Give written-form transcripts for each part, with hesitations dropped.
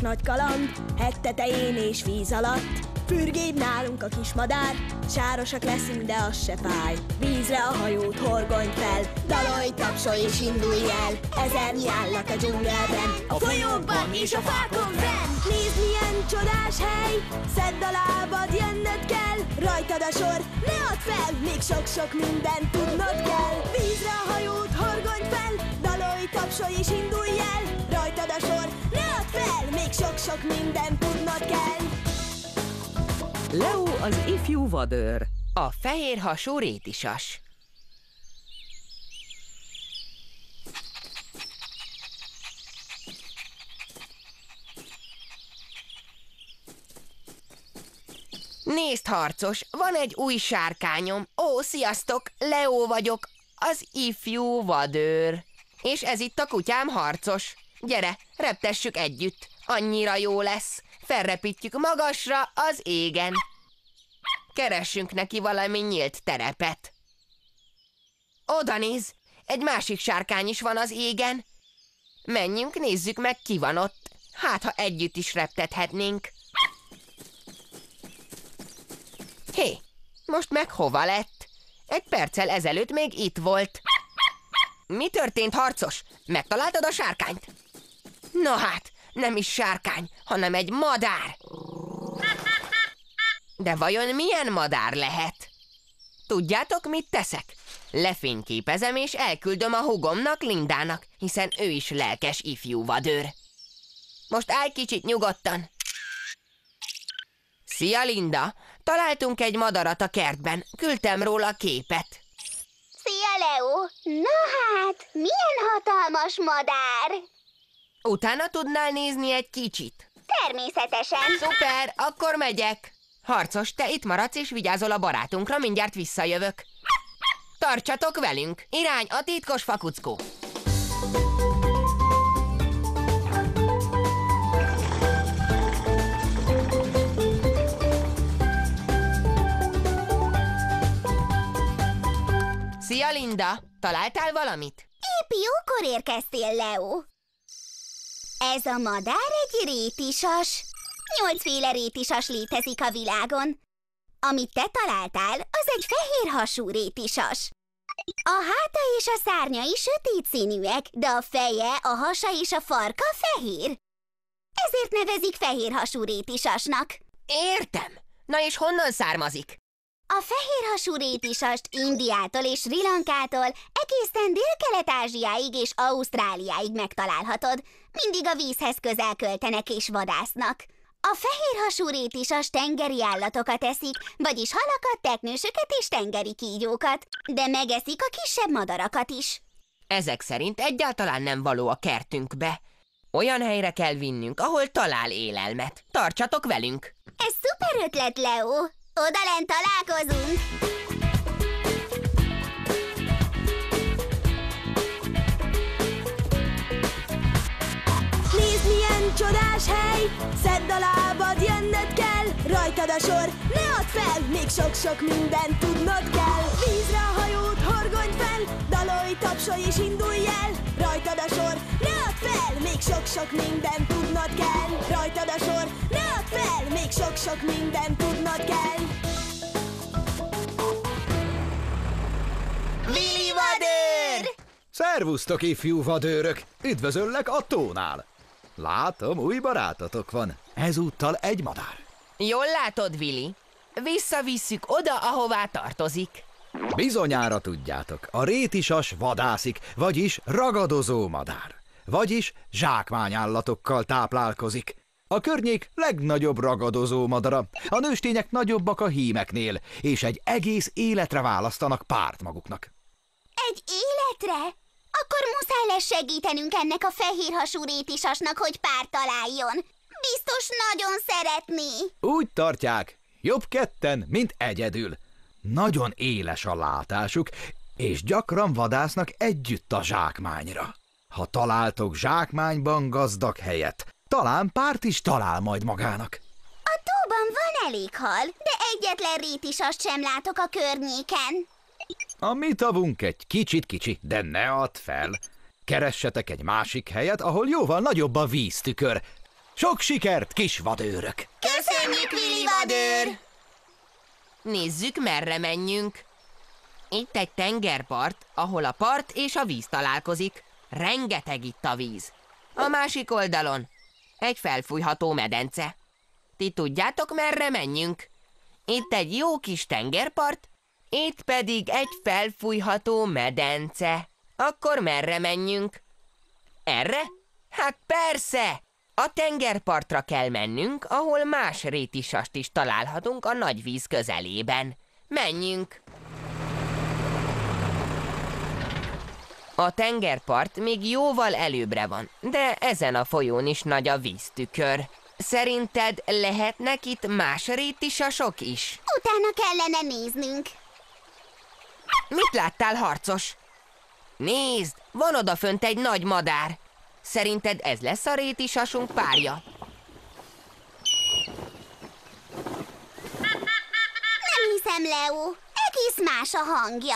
sok nagy kaland, hegy tetején és víz alatt. Fürgébb nálunk a kis madár, sárosak leszünk, de az se fáj. Vízre a hajót horgony fel, dalolj, tapsolj és indulj el. Ezernyi állat a dzsungelben, a folyókban és a fákon fenn. Nézd, milyen csodás hely, szedd a lábad, jönnöd kell. Rajtad a sor, ne add fel, még sok-sok mindent tudnod kell. Vízre a hajót horgony fel, dalolj, tapsolj és indulj el. Rajtad a sor, ne add fel, még sok-sok mindent tudnod kell. Leo az ifjú vadőr. A fehérhasú rétisas. Nézd, harcos, van egy új sárkányom. Ó, sziasztok, Leo vagyok, az ifjú vadőr. És ez itt a kutyám, harcos. Gyere, reptessük együtt, annyira jó lesz. Felrepítjük magasra az égen. Keressünk neki valami nyílt terepet. Oda néz, egy másik sárkány is van az égen. Menjünk, nézzük meg, ki van ott. Hát, ha együtt is reptethetnénk. Hé, most meg hova lett? Egy perccel ezelőtt még itt volt. Mi történt, harcos? Megtaláltad a sárkányt? No hát, nem is sárkány, hanem egy madár. De vajon milyen madár lehet? Tudjátok, mit teszek? Lefényképezem és elküldöm a hugomnak, Lindának, hiszen ő is lelkes ifjú vadőr. Most állj kicsit nyugodtan. Szia, Linda! Találtunk egy madarat a kertben, küldtem róla képet. Szia, Leo! Na hát, milyen hatalmas madár! Utána tudnál nézni egy kicsit? Természetesen. Szuper, akkor megyek. Harcos, te itt maradsz és vigyázol a barátunkra, mindjárt visszajövök. Tartsatok velünk, irány a titkos fakuckó. Szia, Linda! Találtál valamit? Épp jókor érkeztél, Leo. Ez a madár egy rétisas. 8 féle rétisas létezik a világon. Amit te találtál, az egy fehérhasú rétisas. A háta és a szárnyai sötét színűek, de a feje, a hasa és a farka fehér. Ezért nevezik fehérhasú rétisasnak. Értem! Na és honnan származik? A fehérhasú rétisast Indiától és Srí Lankától egészen Dél-Kelet-Ázsiáig és Ausztráliáig megtalálhatod. Mindig a vízhez közel költenek és vadásznak. A fehérhasú rétisas tengeri állatokat eszik, vagyis halakat, teknősöket és tengeri kígyókat, de megeszik a kisebb madarakat is. Ezek szerint egyáltalán nem való a kertünkbe. Olyan helyre kell vinnünk, ahol talál élelmet. Tartsatok velünk! Ez szuper ötlet, Leo! Odalent találkozunk! Nézd, milyen csodás hely, szedd a lábad, jönnöd kell. Rajtad a sor, ne add fel, még sok-sok mindent tudnod kell. Vízre a hajót horgony fel, dalolj, tapsolj és indulj el. Rajtad a sor, ne add fel, még sok-sok mindent tudnod kell. Rajtad a sor, ne add fel, még sok-sok mindent tudnod kell. Willy vadőr! Szervusztok, ifjú vadőrök! Üdvözöllek a tónál! Látom, új barátotok van. Ezúttal egy madár. Jól látod, Willy? Visszavisszük oda, ahová tartozik. Bizonyára tudjátok, a rétisas vadászik, vagyis ragadozó madár. Vagyis zsákmányállatokkal táplálkozik. A környék legnagyobb ragadozó madara. A nőstények nagyobbak a hímeknél, és egy egész életre választanak párt maguknak. Egy életre? Akkor muszáj lesz segítenünk ennek a fehérhasú rétisasnak, hogy párt találjon. Biztos nagyon szeretné. Úgy tartják, jobb ketten, mint egyedül. Nagyon éles a látásuk, és gyakran vadásznak együtt a zsákmányra. Ha találtok zsákmányban gazdag helyet, talán párt is talál majd magának. A tóban van elég hal, de egyetlen rétisast sem látok a környéken. A mi tavunk egy kicsit kicsi, de ne add fel. Keressetek egy másik helyet, ahol jóval nagyobb a víztükör. Sok sikert, kis vadőrök! Köszönjük, Willy vadőr! Nézzük, merre menjünk. Itt egy tengerpart, ahol a part és a víz találkozik. Rengeteg itt a víz. A másik oldalon egy felfújható medence. Ti tudjátok, merre menjünk? Itt egy jó kis tengerpart, itt pedig egy felfújható medence. Akkor merre menjünk? Erre? Hát persze! A tengerpartra kell mennünk, ahol más rétisast is találhatunk a nagy víz közelében. Menjünk! A tengerpart még jóval előbbre van, de ezen a folyón is nagy a víztükör. Szerinted lehetnek itt más rétisasok is? Utána kellene néznünk. Mit láttál, harcos? Nézd, van odafönt egy nagy madár. Szerinted ez lesz a rétisasunk párja? Nem hiszem, Leo. Egész más a hangja.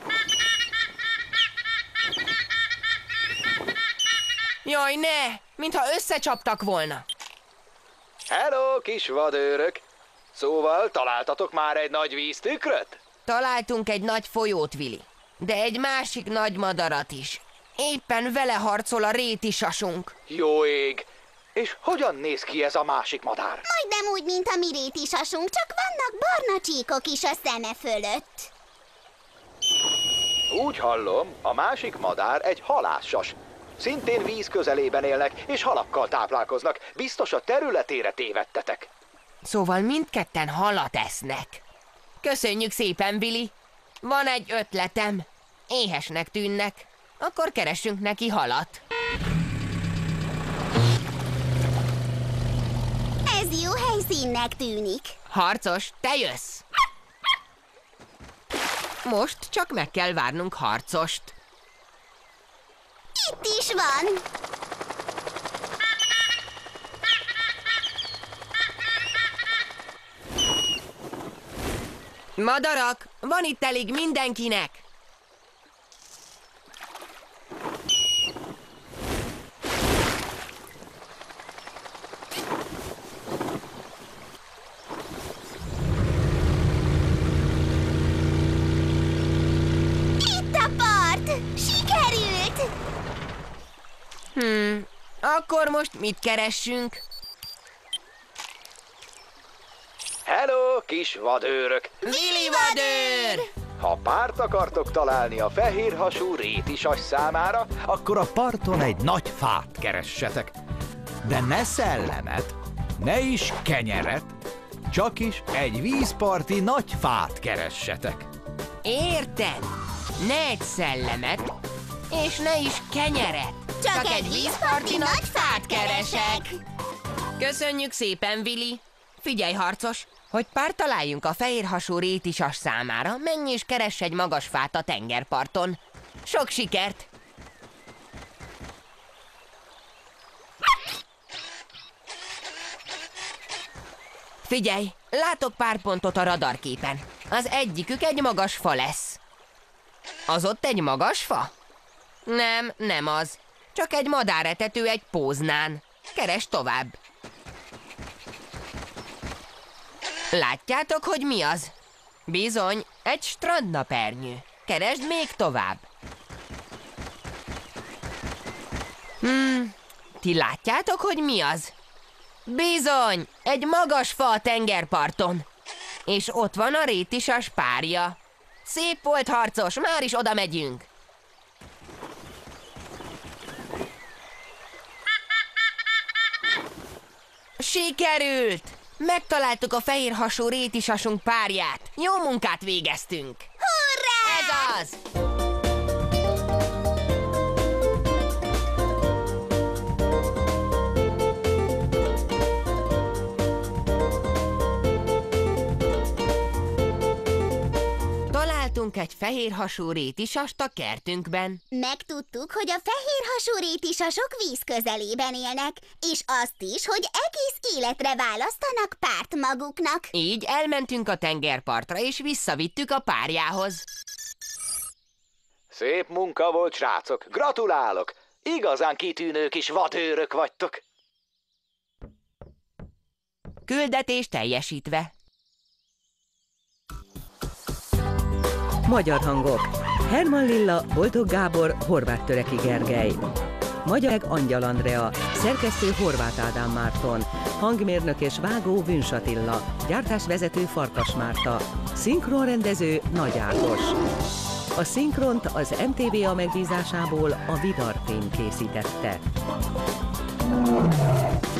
Jaj, ne! Mintha összecsaptak volna. Hello, kis vadőrök! Szóval találtatok már egy nagy víztükröt? Találtunk egy nagy folyót, Willy, de egy másik nagy madarat is. Éppen vele harcol a rétisasunk. Jó ég! És hogyan néz ki ez a másik madár? Majdnem úgy, mint a mi rétisasunk, csak vannak barna csíkok is a szeme fölött. Úgy hallom, a másik madár egy halászsas. Szintén víz közelében élnek, és halakkal táplálkoznak. Biztos a területére tévedtetek. Szóval mindketten halat esznek. Köszönjük szépen, Willy. Van egy ötletem. Éhesnek tűnnek. Akkor keressünk neki halat. Ez jó helyszínnek tűnik. Harcos, te jössz! Most csak meg kell várnunk harcost. Itt is van. Madarak, van itt elég mindenkinek! Itt a part! Sikerült! Akkor most mit keressünk? Hello, kis vadőrök! Willy vadőr! Ha párt akartok találni a fehérhasú rétisas számára, akkor a parton egy nagy fát keressetek. De ne szellemet, ne is kenyeret, csak is egy vízparti nagy fát keressetek. Érted? Ne egy szellemet, és ne is kenyeret. Csak egy vízparti nagy fát keresek. Köszönjük szépen, Willy. Figyelj, harcos, hogy párt találjunk a fehérhasú rétisas számára, menj és keress egy magas fát a tengerparton. Sok sikert! Figyelj, látok pár pontot a radarképen. Az egyikük egy magas fa lesz. Az ott egy magas fa? Nem, nem az. Csak egy madáretető egy póznán. Keresd tovább. Látjátok, hogy mi az? Bizony, egy strandnapernyő. Keresd még tovább. Ti látjátok, hogy mi az? Bizony, egy magas fa a tengerparton. És ott van a rétisas párja. Szép volt, harcos, már is oda megyünk. Sikerült! Megtaláltuk a fehérhasú rétisasunk párját. Jó munkát végeztünk. Hurrá! Ez az! Találtunk egy fehérhasú rétisast a kertünkben. Megtudtuk, hogy a fehérhasú rétisasok víz közelében élnek, és azt is, hogy egész életre választanak párt maguknak. Így elmentünk a tengerpartra, és visszavittük a párjához. Szép munka volt, srácok! Gratulálok! Igazán kitűnő kis vadőrök vagytok! Küldetés teljesítve. Magyar hangok. Herman Lilla, Boldog Gábor, Horváth Töreki Gergely. Magyar Angyal Andrea, szerkesztő Horváth Ádám Márton, hangmérnök és vágó Vünss Attila, gyártásvezető Farkas Márta, szinkronrendező Nagy Ákos. A szinkront az MTVA megbízásából a Vidar Film készítette.